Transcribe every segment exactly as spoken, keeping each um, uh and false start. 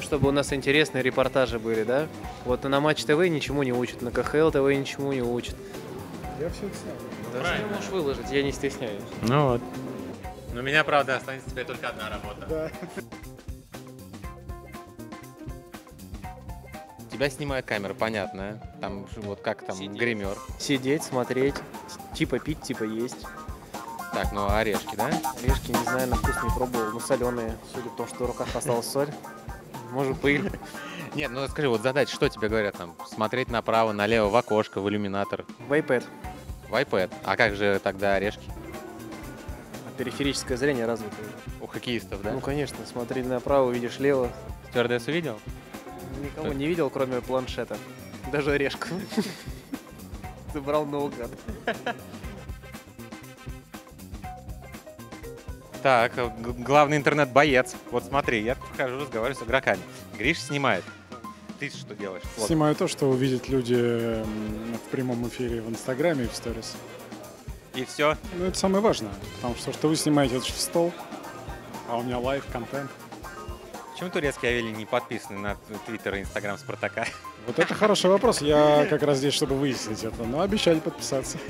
чтобы у нас интересные репортажи были, да? Вот на Матч ТВ ничему не учат, на ка ха эл ТВ ничему не учат. Я все это снял. Даже не можешь выложить, я не стесняюсь. Ну вот. Но у меня, правда, останется теперь только одна работа. Да. Тебя снимает камера, понятно. Там вот как там Сидеть. гример. Сидеть, смотреть, типа пить, типа есть. Так, ну орешки, да? Орешки, не знаю, на вкус не пробовал, но соленые, судя по тому, что в руках осталась соль. Может, пыль. Нет, ну скажи, вот задать, что тебе говорят там? Смотреть направо, налево, в окошко, в иллюминатор, В iPad. в iPad. А как же тогда орешки? Периферическое зрение развитое. У хоккеистов, да? Ну, конечно, смотри направо, видишь лево. Стюардессу видел? Никого не видел, кроме планшета. Даже орешку. Забрал наугад. Так, г- главный интернет-боец. Вот смотри, я хожу, разговариваю с игроками. Гриш снимает. Ты что делаешь? Вот. Снимаю то, что увидят люди м, в прямом эфире в Инстаграме и в сторис. И все. Ну, это самое важное, потому что что вы снимаете, это же в стол, а у меня лайв-контент. Почему турецкие авиалинии не подписаны на Твиттер и Инстаграм Спартака? Вот это хороший вопрос. Я как раз здесь, чтобы выяснить это, но обещали подписаться.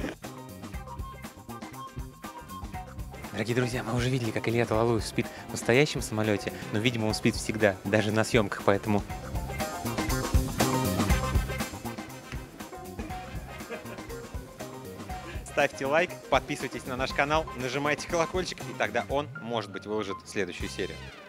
Дорогие друзья, мы уже видели, как Илья Талалуев спит в настоящем самолете, но, видимо, он спит всегда, даже на съемках, поэтому... Ставьте лайк, подписывайтесь на наш канал, нажимайте колокольчик, и тогда он, может быть, выложит следующую серию.